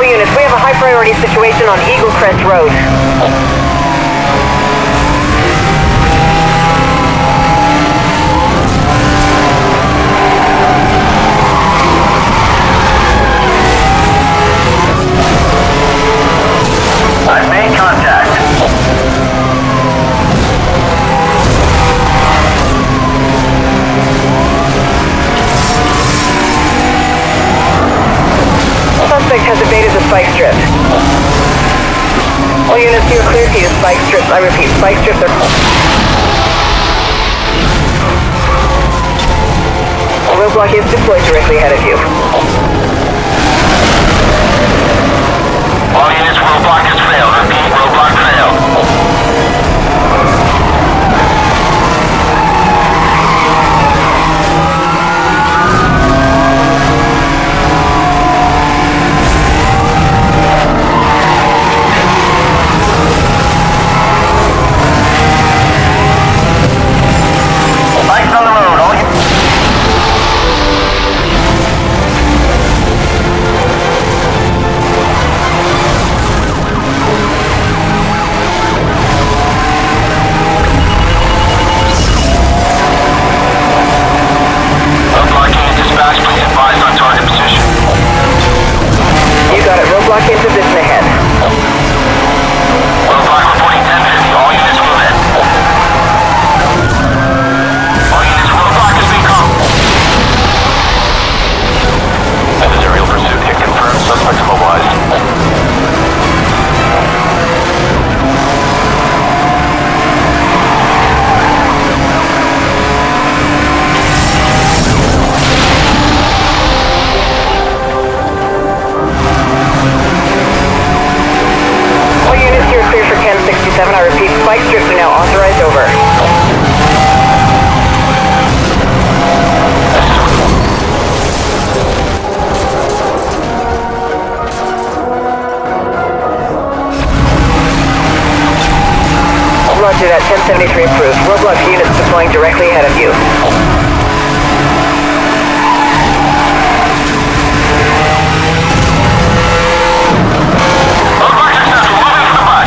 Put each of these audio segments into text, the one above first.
All units, we have a high priority situation on Eagle Crest Road. I've made contact. Suspect has evaded the spike strip. All units, you are clear to use spike strips. I repeat, spike strips are... A roadblock is deployed directly ahead of you. All units, roadblock has failed. Repeat, roadblock failed. Spikes on the road. All units. You got it. Roadblock in position ahead. Roadblock reporting 1050. All units move in. All units, roadblock has been called. That is a real pursuit. Hit confirmed. Suspect immobilized. All units, you're clear for 1067. I repeat, spike strips are now authorized over. Roger that, 1073 approved. Roadblock units deploying directly ahead of you. Roadblock successful. Moving to the bus.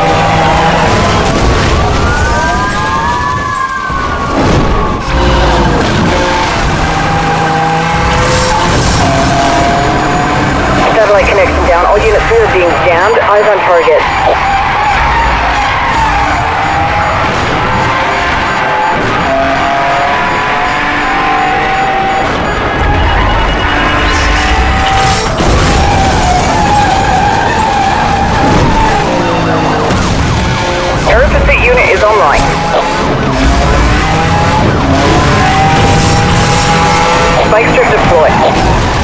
Satellite connection down. All units, we are being jammed. Eyes on target. Air pursuit unit is online. Spike strip deployed.